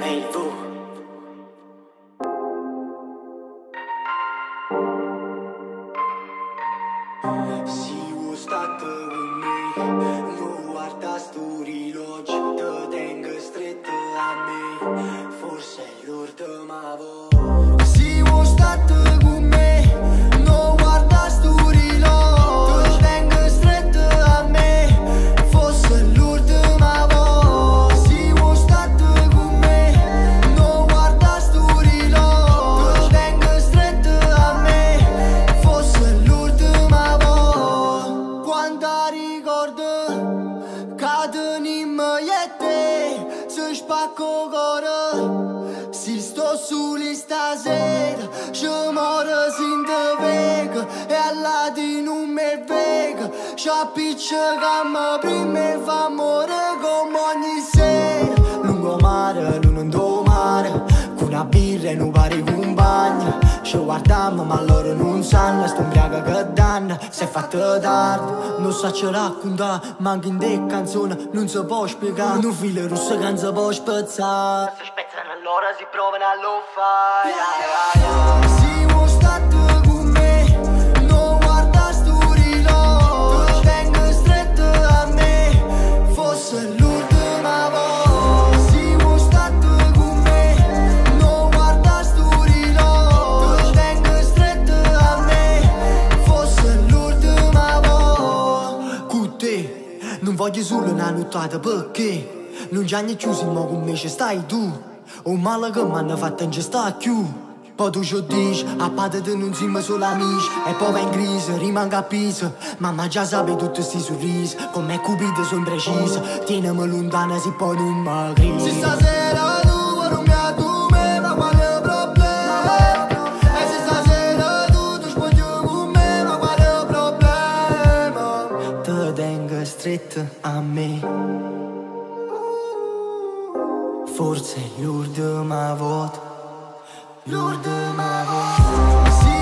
Hey tu. Si vuoi stat con me, non guarda sto rilogio, te tengo stretto a me, forse è l'ultima volta. Si vuoi stat con me, non guarda sto rilogio, te tengo stretto a me, forse è l'ultima volta. Si vuoi stat con me, non guarda sto rilogio, te tengo stretto a me, forse è l'ultima volta. Quando ricordo cadono in me e te, se spacco cuore, si sto soli stasera, ci muore sin te vega, e alla di non mi vega, ci appiccica me prima e fa morire come ogni sera. Lungo mare, lungo mare, con una birra e non pare compagna, ci guardiamo ma loro non sanno, sto ubriaca che danno, si è fatto tardi, non so ci raccontare, manca in te canzone, non si può spiegare, un filo rosso che non si può spezzare, si spezzano allora si provano a lo fare. Si vuoi stare con me, non guarda sto rilogio, te tengo stretto a me, forse l'ultima volta. Si vuoi stare con me, non guarda sto rilogio, te tengo stretto a me, forse l'ultima volta. Con te non voglio solo una nottata perché non c'è niente chiuso, ma con me ci stai tu. Un male che mi hanno fatto non ci sta più. Poi tu ci dici, a parte te non siamo solo amici, e poi va in crisi, rimanga a piso. Mamma già sa tutti sti sorrisi, come Cupido sono precisi. Tienimi lontana se poi non mi crisi. Se stasera tu non mi adumi, ma quale problema? E se stasera tu spogli con me, ma quale problema? Te tengo stretto a me, forse è l'ultima volta, l'ultima volta.